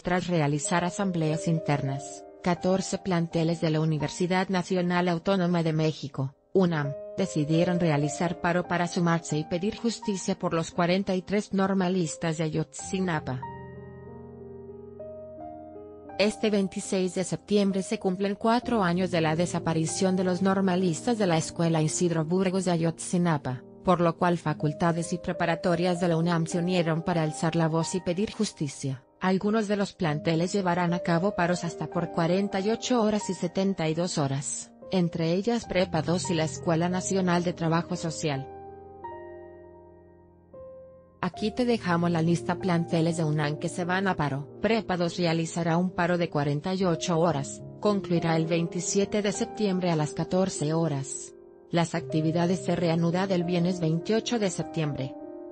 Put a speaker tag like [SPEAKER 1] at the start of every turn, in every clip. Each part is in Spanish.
[SPEAKER 1] tras realizar asambleas internas, 14 planteles de la Universidad Nacional Autónoma de México, UNAM, decidieron realizar paro para sumarse y pedir justicia por los 43 normalistas de Ayotzinapa. Este 26 de septiembre se cumplen 4 años de la desaparición de los normalistas de la Escuela Isidro Burgos de Ayotzinapa, por lo cual facultades y preparatorias de la UNAM se unieron para alzar la voz y pedir justicia. Algunos de los planteles llevarán a cabo paros hasta por 48 horas y 72 horas, entre ellas Prepa 2 y la Escuela Nacional de Trabajo Social. Aquí te dejamos la lista planteles de UNAM que se van a paro. Prepa 2 realizará un paro de 48 horas, concluirá el 27 de septiembre a las 14 horas. Las actividades se reanudan el viernes 28 de septiembre.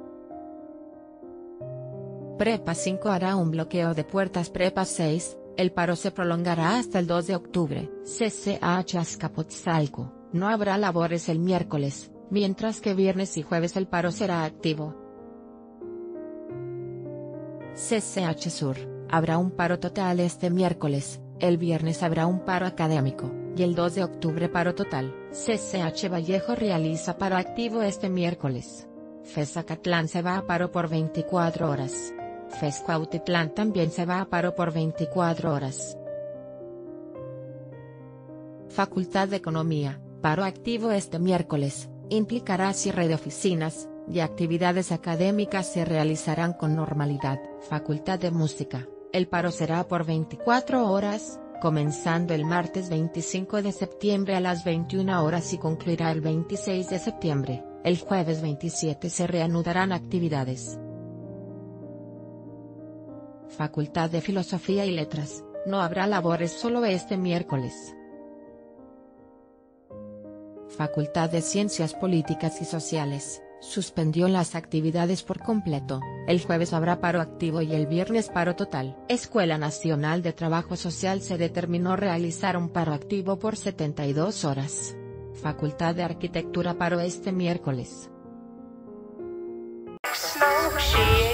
[SPEAKER 1] Prepa 5 hará un bloqueo de puertas. Prepa 6, el paro se prolongará hasta el 2 de octubre. CCH Azcapotzalco, no habrá labores el miércoles, mientras que viernes y jueves el paro será activo. CCH Sur, habrá un paro total este miércoles, el viernes habrá un paro académico, y el 2 de octubre paro total. CCH Vallejo realiza paro activo este miércoles. FES Acatlán se va a paro por 24 horas. FES Cuautitlán también se va a paro por 24 horas. Facultad de Economía, paro activo este miércoles, implicará cierre de oficinas, y actividades académicas se realizarán con normalidad. Facultad de Música, el paro será por 24 horas, comenzando el martes 25 de septiembre a las 21 horas y concluirá el 26 de septiembre, el jueves 27 se reanudarán actividades. Facultad de Filosofía y Letras, no habrá labores solo este miércoles. Facultad de Ciencias Políticas y Sociales, suspendió las actividades por completo, el jueves habrá paro activo y el viernes paro total. Escuela Nacional de Trabajo Social se determinó realizar un paro activo por 72 horas. Facultad de Arquitectura paro este miércoles.